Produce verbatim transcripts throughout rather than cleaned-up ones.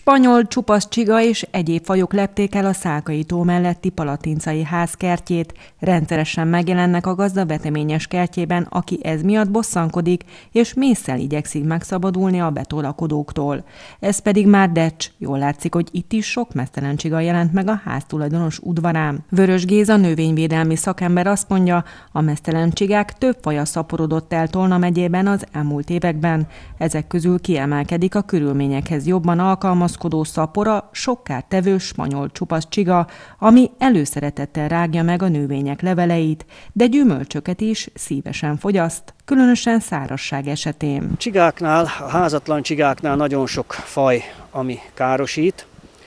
Spanyol csupaszcsiga és egyéb fajok lepték el a Szálkai-tó melletti Palatincai ház kertjét. Rendszeresen megjelennek a gazda veteményes kertjében, aki ez miatt bosszankodik, és mésszel igyekszik megszabadulni a betolakodóktól. Ez pedig már decs. Jól látszik, hogy itt is sok meztelen csiga jelent meg a háztulajdonos udvarán. Vörös Géza növényvédelmi szakember azt mondja, a meztelen csigák több faja szaporodott el Tolna megyében az elmúlt években. Ezek közül kiemelkedik a körülményekhez jobban alkalmazkodó szapora, sokkártevő spanyol csupaszcsiga, ami előszeretettel rágja meg a növények leveleit, de gyümölcsöket is szívesen fogyaszt, különösen szárazság esetén. Csigáknál, a házatlan csigáknál nagyon sok faj, ami károsít,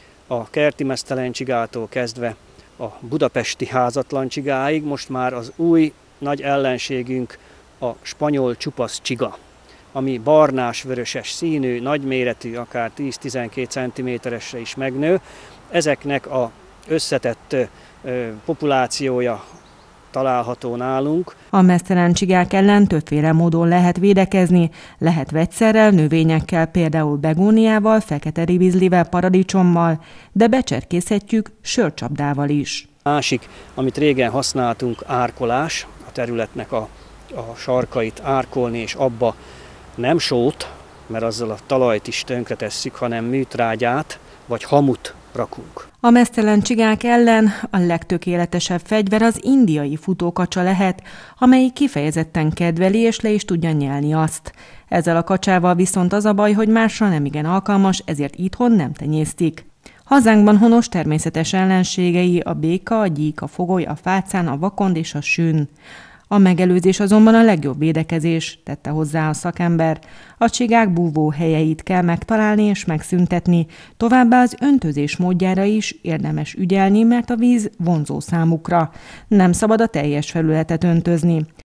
a kerti meztelen csigától kezdve a budapesti házatlan csigáig, most már az új nagy ellenségünk a spanyol csupaszcsiga, ami barnás-vöröses színű, nagyméretű, akár tíz-tizenkét centiméteresre is megnő. Ezeknek az összetett ö, populációja található nálunk. A meztelen csigák ellen többféle módon lehet védekezni, lehet vegyszerrel, növényekkel, például begóniával, fekete ribizlivel, paradicsommal, de becserkészhetjük sörcsapdával is. Másik, amit régen használtunk, árkolás, a területnek a, a sarkait árkolni, és abba nem sót, mert azzal a talajt is tönkretesszük, hanem műtrágyát vagy hamut rakunk. A meztelen csigák ellen a legtökéletesebb fegyver az indiai futókacsa lehet, amelyik kifejezetten kedveli és le is tudja nyelni azt. Ezzel a kacsával viszont az a baj, hogy másra nem igen alkalmas, ezért itthon nem tenyésztik. Hazánkban honos természetes ellenségei a béka, a gyík, a fogoly, a fácán, a vakond és a sün. A megelőzés azonban a legjobb védekezés, tette hozzá a szakember. A csigák búvóhelyeit kell megtalálni és megszüntetni, továbbá az öntözés módjára is érdemes ügyelni, mert a víz vonzó számukra. Nem szabad a teljes felületet öntözni.